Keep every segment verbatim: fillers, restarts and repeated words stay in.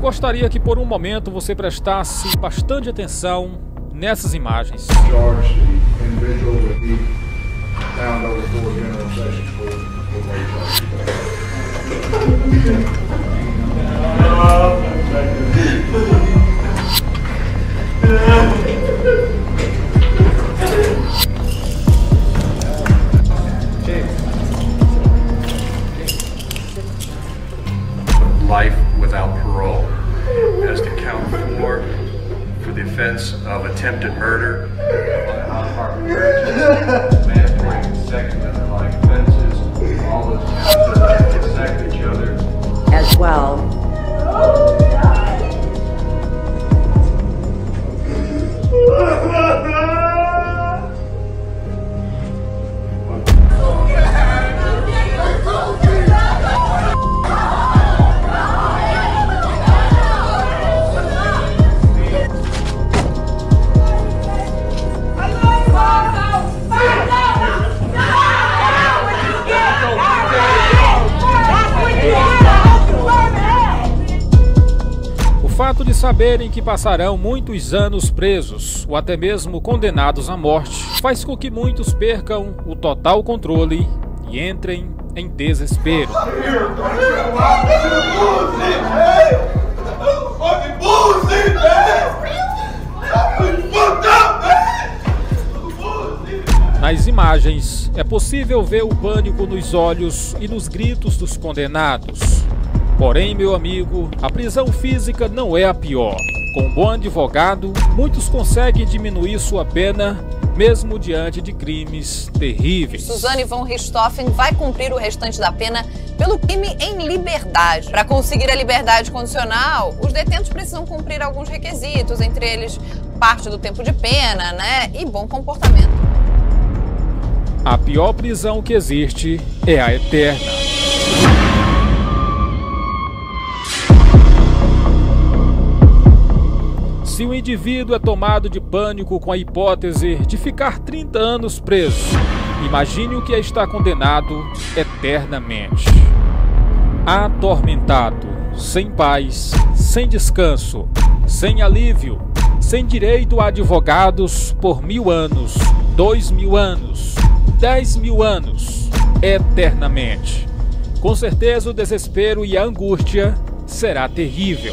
gostaria que por um momento você prestasse bastante atenção nessas imagens. Charge the individual that he found over four general sessions for for life without parole as to count four for the offense of attempted murder, mandatory consecutive like offenses, all those counts that intersect each other as well. O fato de saberem que passarão muitos anos presos ou até mesmo condenados à morte faz com que muitos percam o total controle e entrem em desespero. Nas imagens, é possível ver o pânico nos olhos e nos gritos dos condenados. Porém, meu amigo, a prisão física não é a pior. Com um bom advogado, muitos conseguem diminuir sua pena, mesmo diante de crimes terríveis. Suzane von Richthofen vai cumprir o restante da pena pelo crime em liberdade. Para conseguir a liberdade condicional, os detentos precisam cumprir alguns requisitos, entre eles parte do tempo de pena, né, e bom comportamento. A pior prisão que existe é a eterna. Se o indivíduo é tomado de pânico com a hipótese de ficar trinta anos preso, imagine o que é estar condenado eternamente. Atormentado, sem paz, sem descanso, sem alívio, sem direito a advogados por mil anos, dois mil anos, dez mil anos, eternamente. Com certeza o desespero e a angústia será terrível.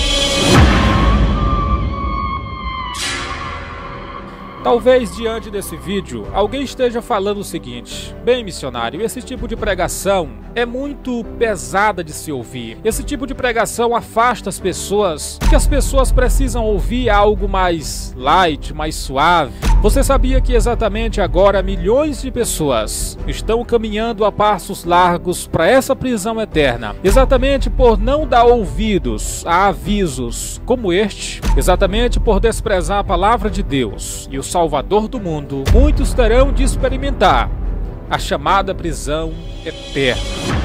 Talvez diante desse vídeo alguém esteja falando o seguinte: bem, missionário, esse tipo de pregação é muito pesada de se ouvir. Esse tipo de pregação afasta as pessoas, que as pessoas precisam ouvir algo mais light, mais suave. Você sabia que exatamente agora milhões de pessoas estão caminhando a passos largos para essa prisão eterna, exatamente por não dar ouvidos a avisos como este, exatamente por desprezar a palavra de Deus e o Salvador do mundo? Muitos terão de experimentar a chamada prisão eterna.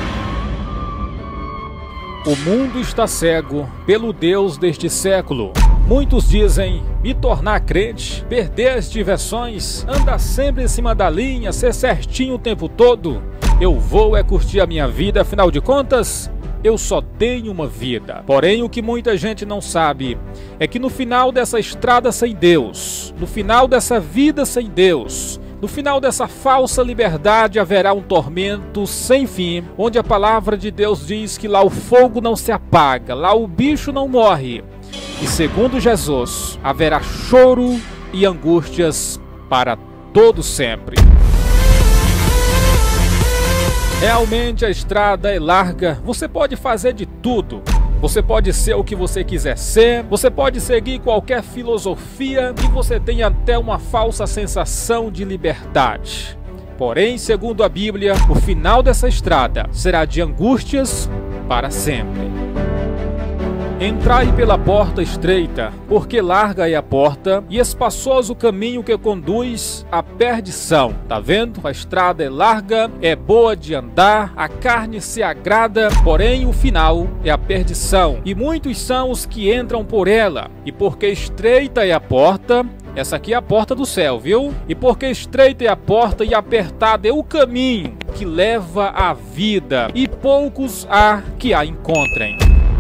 O mundo está cego pelo Deus deste século. Muitos dizem: me tornar crente, perder as diversões, andar sempre em cima da linha, ser certinho o tempo todo. Eu vou é curtir a minha vida, afinal de contas, eu só tenho uma vida. Porém, o que muita gente não sabe é que no final dessa estrada sem Deus, no final dessa vida sem Deus, no final dessa falsa liberdade haverá um tormento sem fim, onde a palavra de Deus diz que lá o fogo não se apaga, lá o bicho não morre. E segundo Jesus, haverá choro e angústias para todo sempre. Realmente a estrada é larga, você pode fazer de tudo. Você pode ser o que você quiser ser, você pode seguir qualquer filosofia e você tem até uma falsa sensação de liberdade. Porém, segundo a Bíblia, o final dessa estrada será de angústias para sempre. Entrai pela porta estreita, porque larga é a porta e espaçoso o caminho que conduz à perdição. Tá vendo? A estrada é larga, é boa de andar, a carne se agrada, porém o final é a perdição. E muitos são os que entram por ela. E porque estreita é a porta, essa aqui é a porta do céu, viu? E porque estreita é a porta e apertado é o caminho que leva à vida, e poucos há que a encontrem.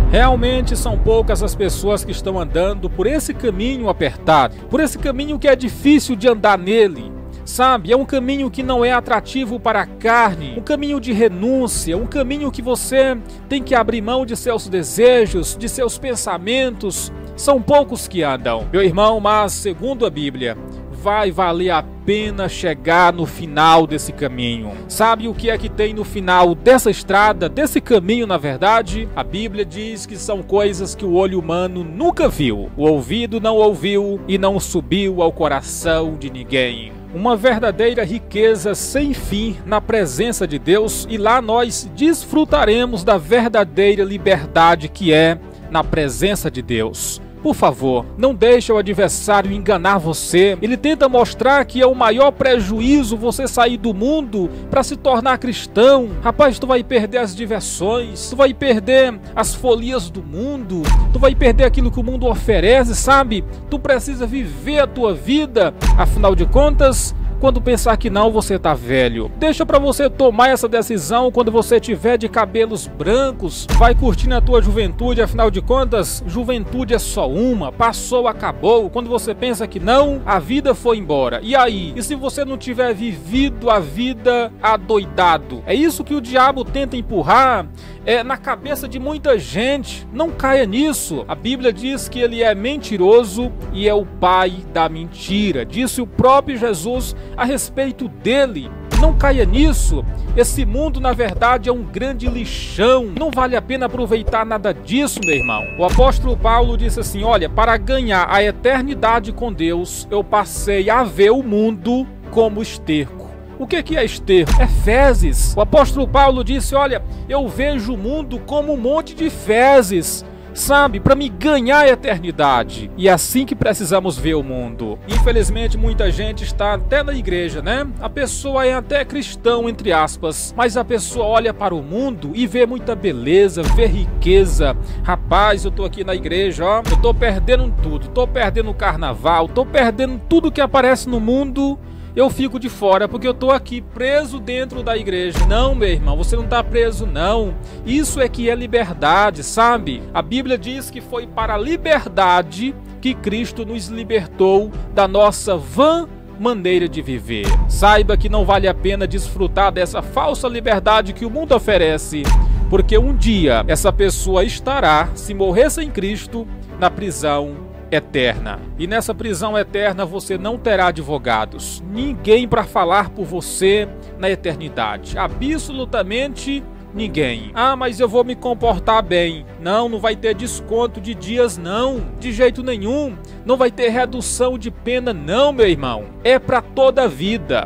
Realmente são poucas as pessoas que estão andando por esse caminho apertado, por esse caminho que é difícil de andar nele. Sabe, é um caminho que não é atrativo para a carne, um caminho de renúncia, um caminho que você tem que abrir mão de seus desejos, de seus pensamentos. São poucos que andam, meu irmão, mas segundo a Bíblia, vai valer a pena chegar no final desse caminho. Sabe o que é que tem no final dessa estrada, desse caminho, na verdade? A Bíblia diz que são coisas que o olho humano nunca viu, o ouvido não ouviu e não subiu ao coração de ninguém. Uma verdadeira riqueza sem fim na presença de Deus, e lá nós desfrutaremos da verdadeira liberdade que é na presença de Deus. Por favor, não deixe o adversário enganar você. Ele tenta mostrar que é o maior prejuízo você sair do mundo para se tornar cristão. Rapaz, tu vai perder as diversões, tu vai perder as folias do mundo, tu vai perder aquilo que o mundo oferece, sabe? Tu precisa viver a tua vida. Afinal de contas, quando pensar que não, você tá velho. Deixa pra você tomar essa decisão quando você tiver de cabelos brancos. Vai curtindo a tua juventude, afinal de contas, juventude é só uma. Passou, acabou. Quando você pensa que não, a vida foi embora. E aí? E se você não tiver vivido a vida adoidado? É isso que o diabo tenta empurrar é, na cabeça de muita gente. Não caia nisso. A Bíblia diz que ele é mentiroso e é o pai da mentira. Disse o próprio Jesus a respeito dele. Não caia nisso. Esse mundo, na verdade, é um grande lixão. Não vale a pena aproveitar nada disso, meu irmão. O apóstolo Paulo disse assim: olha, para ganhar a eternidade com Deus, eu passei a ver o mundo como esterco. O que que é esterco? É fezes. O apóstolo Paulo disse: olha, eu vejo o mundo como um monte de fezes, sabe, para me ganhar a eternidade. E é assim que precisamos ver o mundo. Infelizmente, muita gente está até na igreja, né? A pessoa é até cristão, entre aspas, mas a pessoa olha para o mundo e vê muita beleza, vê riqueza. Rapaz, eu tô aqui na igreja, ó, eu tô perdendo tudo, tô perdendo o carnaval, tô perdendo tudo que aparece no mundo. Eu fico de fora porque eu tô aqui preso dentro da igreja. Não, meu irmão, você não tá preso, não. Isso é que é liberdade, sabe? A Bíblia diz que foi para a liberdade que Cristo nos libertou da nossa vã maneira de viver. Saiba que não vale a pena desfrutar dessa falsa liberdade que o mundo oferece, porque um dia essa pessoa estará, se morrer sem Cristo, na prisão eterna. E nessa prisão eterna você não terá advogados, ninguém para falar por você na eternidade, absolutamente ninguém. Ah, mas eu vou me comportar bem. Não, não vai ter desconto de dias, não, de jeito nenhum. Não vai ter redução de pena, não, meu irmão. É para toda a vida,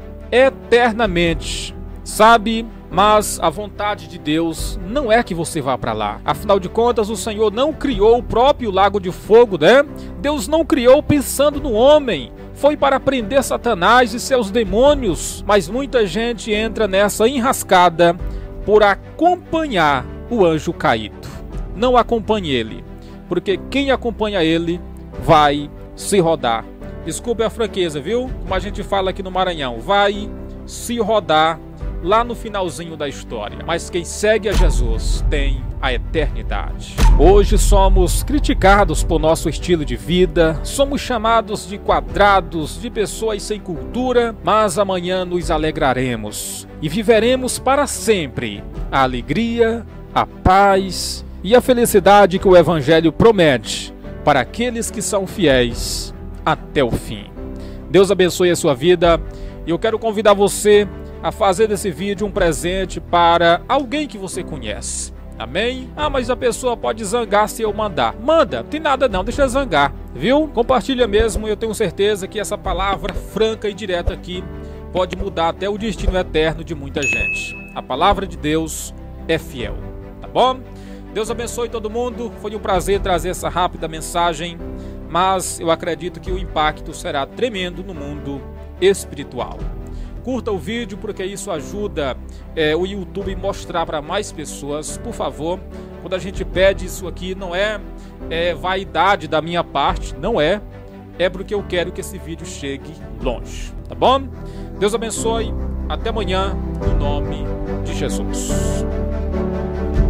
eternamente, sabe? Mas a vontade de Deus não é que você vá para lá. Afinal de contas, o Senhor não criou o próprio lago de fogo, né? Deus não criou pensando no homem. Foi para prender Satanás e seus demônios. Mas muita gente entra nessa enrascada por acompanhar o anjo caído. Não acompanhe ele, porque quem acompanha ele vai se rodar. Desculpe a franqueza, viu? Como a gente fala aqui no Maranhão, vai se rodar lá no finalzinho da história. Mas quem segue a Jesus tem a eternidade. Hoje somos criticados por nosso estilo de vida, somos chamados de quadrados, de pessoas sem cultura, mas amanhã nos alegraremos e viveremos para sempre a alegria, a paz e a felicidade que o Evangelho promete para aqueles que são fiéis até o fim. Deus abençoe a sua vida e eu quero convidar você a fazer desse vídeo um presente para alguém que você conhece. Amém? Ah, mas a pessoa pode zangar se eu mandar. Manda, não tem nada não, deixa zangar, viu? Compartilha mesmo, eu tenho certeza que essa palavra franca e direta aqui pode mudar até o destino eterno de muita gente. A palavra de Deus é fiel, tá bom? Deus abençoe todo mundo, foi um prazer trazer essa rápida mensagem, mas eu acredito que o impacto será tremendo no mundo espiritual. Curta o vídeo porque isso ajuda é, o YouTube mostrar para mais pessoas. Por favor, quando a gente pede isso aqui, não é, é vaidade da minha parte, não é. É porque eu quero que esse vídeo chegue longe, tá bom? Deus abençoe, até amanhã, no nome de Jesus.